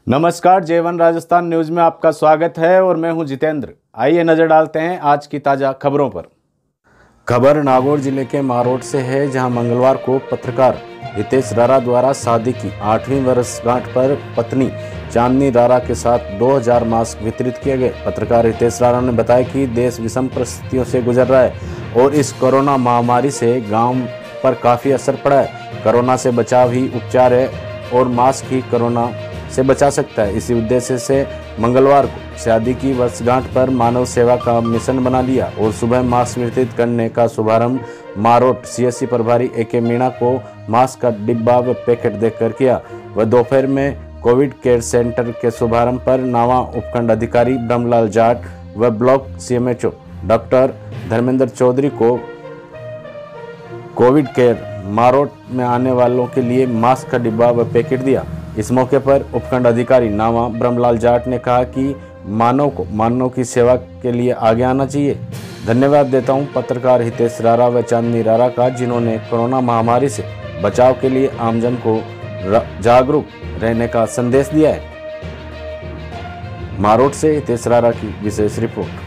नमस्कार, J1 Rajasthan news में आपका स्वागत है और मैं हूं जितेंद्र। आइए नजर डालते हैं आज की ताजा खबरों पर। खबर नागौर जिले के मारोट से है, जहां मंगलवार को पत्रकार हितेश रारा द्वारा शादी की 8वीं वर्षगांठ पर पत्नी चांदनी रारा के साथ 2000 मास्क वितरित किए गए। पत्रकार हितेश रारा ने बताया कि देश विषम परिस्थितियों से गुजर रहा है और इस कोरोना महामारी से गांव पर काफ़ी असर पड़ा है। कोरोना से बचाव ही उपचार है और मास्क ही कोरोना से बचा सकता है। इसी उद्देश्य से मंगलवार को शादी की वर्षगांठ पर मानव सेवा का मिशन बना लिया और सुबह मास्क वितरित करने का शुभारंभ मारोट सीएससी प्रभारी AK मीणा को मास्क का डिब्बा व पैकेट देकर किया। वह दोपहर में कोविड केयर सेंटर के शुभारंभ पर नावा उपखंड अधिकारी ब्रह्मलाल जाट व block CMHO doctor Dharmendra Chaudhary को कोविड केयर मारोट में आने वालों के लिए मास्क का डिब्बा व पैकेट दिया। इस मौके पर उपखंड अधिकारी नावा ब्रह्मलाल जाट ने कहा कि मानव को मानव की सेवा के लिए आगे आना चाहिए। धन्यवाद देता हूं पत्रकार हितेश रारा व चांदनी रारा का, जिन्होंने कोरोना महामारी से बचाव के लिए आमजन को जागरूक रहने का संदेश दिया है। मारोट से हितेश रारा की विशेष रिपोर्ट।